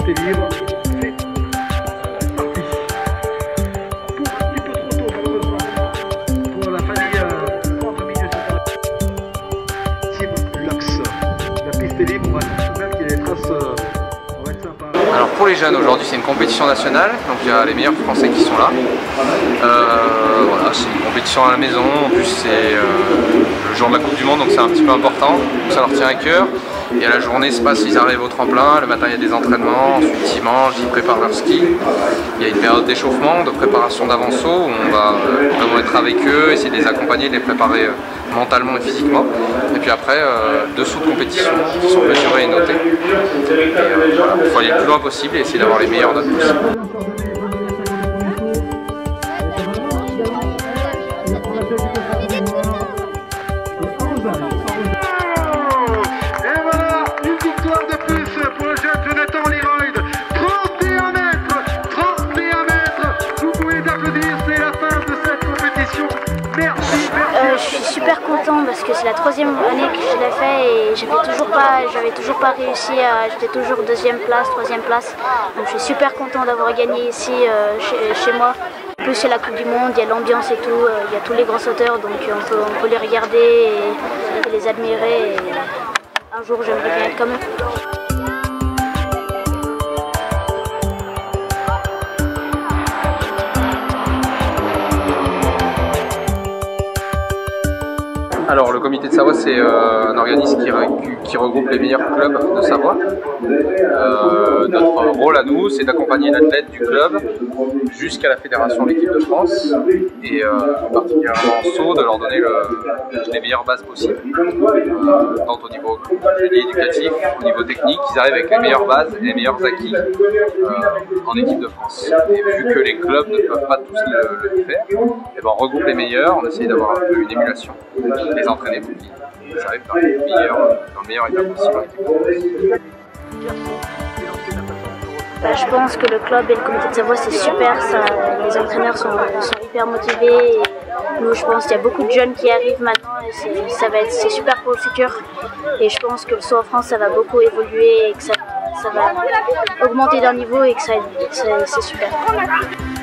piste est libre. C'est parti. Pour un petit peu trop tôt malheureusement pour la famille entre milieu Team Lux. La piste est libre, on va tout de même qu'il y ait des traces. On va être sympa. Alors pour les jeunes, aujourd'hui c'est une compétition nationale, donc il y a les meilleurs Français qui sont là. Voilà, c'est une compétition à la maison, en plus c'est le jour de la Coupe du Monde, donc c'est un petit peu important, donc ça leur tient à cœur. Et à la journée se passe, ils arrivent au tremplin, le matin il y a des entraînements, ensuite ils mangent, ils préparent leur ski. Il y a une période d'échauffement, de préparation d'avant-saut où on va vraiment être avec eux, essayer de les accompagner, de les préparer mentalement et physiquement. Et puis après, 2 sauts de compétition qui sont mesurés et notés. Et voilà, il faut aller le plus loin possible et essayer d'avoir les meilleures notes possibles. Je suis super content parce que c'est la 3e année que je l'ai fait et j'avais toujours pas réussi j'étais toujours 2e place, 3e place. Donc je suis super content d'avoir gagné ici chez moi. En plus c'est la Coupe du Monde, il y a l'ambiance et tout, il y a tous les grands sauteurs donc on peut les regarder et les admirer. Et un jour j'aimerais bien être comme eux. Alors le comité de Savoie c'est un organisme qui regroupe les meilleurs clubs de Savoie. Notre rôle à nous c'est d'accompagner l'athlète du club jusqu'à la fédération de l'équipe de France et particulièrement en saut de leur donner les meilleures bases possibles, tant au niveau éducatif, au niveau technique, qu'ils arrivent avec les meilleures bases et les meilleurs acquis en équipe de France. Et vu que les clubs ne peuvent pas tous le faire, et ben on regroupe les meilleurs, on essaye d'avoir un peu une émulation. Les entraîner pour qu'ils arrivent dans le meilleur état possible en équipe. Je pense que le club et le comité de Savoie c'est super, les entraîneurs sont hyper motivés. Et nous je pense qu'il y a beaucoup de jeunes qui arrivent maintenant et c'est super pour le futur. Et je pense que le saut en France ça va beaucoup évoluer et que ça va augmenter d'un niveau et que c'est super.